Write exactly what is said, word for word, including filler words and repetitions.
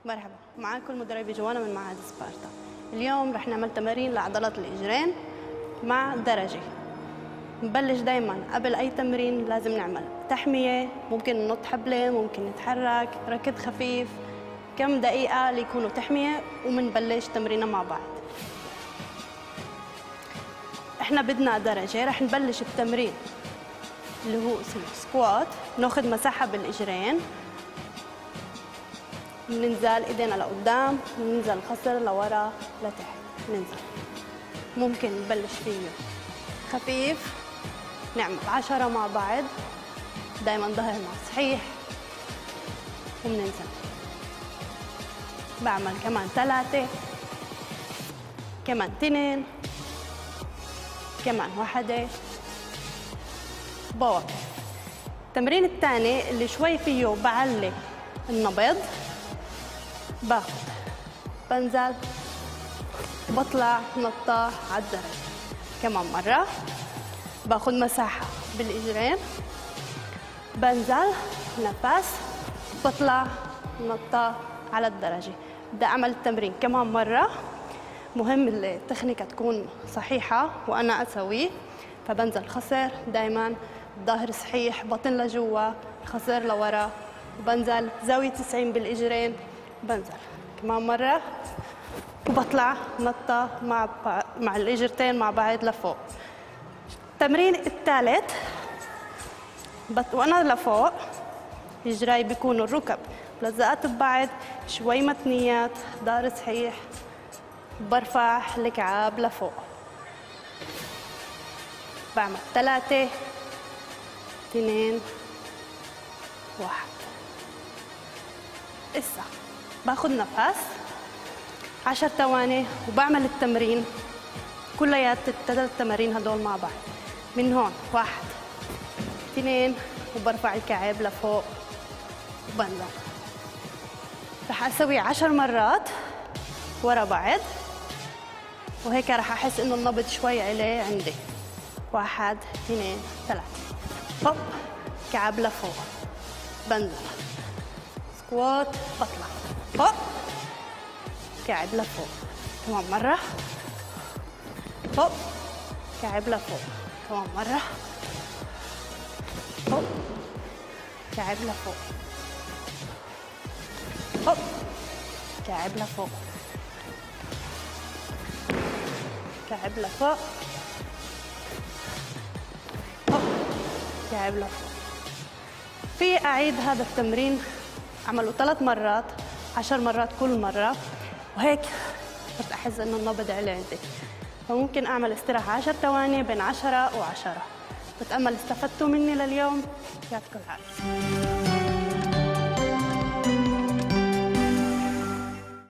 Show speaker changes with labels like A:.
A: مرحبا، معاكم مدربة جوانا من معهد سبارتا. اليوم رح نعمل تمارين لعضلات الإجرين مع درجة. نبلش دايما قبل أي تمرين لازم نعمل تحمية، ممكن ننط حبلين، ممكن نتحرك ركض خفيف، كم دقيقة ليكونوا تحمية ومنبلش تمريننا مع بعض. احنا بدنا درجة، رح نبلش التمرين اللي هو اسمه سكوات، ناخذ مساحة بالإجرين، بننزل ايدينا لقدام، بننزل الخصر لورا لتحت، ننزل. ممكن نبلش فيه خفيف، نعمل عشرة مع بعض، دايما ظهرنا صحيح وبننزل. بعمل كمان ثلاثة، كمان اثنين، كمان واحدة، بوقف. التمرين الثاني اللي شوي فيه بعلي النبض، باخد بنزل بطلع نطة على الدرج. كمان مرة باخد مساحة بالإجرين، بنزل نفس بطلع نطة على الدرجة. بدي أعمل التمرين كمان مرة، مهم التكنيكة تكون صحيحة وأنا أسويه. فبنزل خصر دايما، ظهر صحيح، بطن لجوا، خصر لورا، وبنزل زاوية تسعين بالإجرين، بنزل كمان مرة وبطلع نطة مع مع الإجرتين مع بعض لفوق. التمرين الثالث بط... وأنا لفوق إجراي بيكونوا الركب ملزقات ببعض، شوي متنيات، ظهر صحيح، برفع الكعاب لفوق. بعمل ثلاثة، اثنين، واحد. إسا باخد نفس عشر ثواني وبعمل التمرين كليات الثلاث تمارين هدول مع بعض. من هون واحد، اثنين، وبرفع الكعب لفوق وبنزل. رح أسوي عشر مرات ورا بعض، وهيك رح أحس إنه النبض شوي عليه عندي. واحد، اثنين، ثلاثة، هوب، كعب لفوق، بنزل، سكوات، بطلع، هوب، كعب لفوق. كمان مرة، هوب، كعب لفوق. كمان مرة، هوب، كعب لفوق، هوب، كعب لفوق، كعب لفوق، هوب، كعب لفوق. في أعيد هذا التمرين أعمله ثلاث مرات، عشر مرات كل مرة، وهيك صرت أحس إنه النبض عالي عندي. فممكن أعمل استراحة عشر ثواني بين عشرة وعشرة. بتأمل استفدتوا مني لليوم، يعطيكم العافية.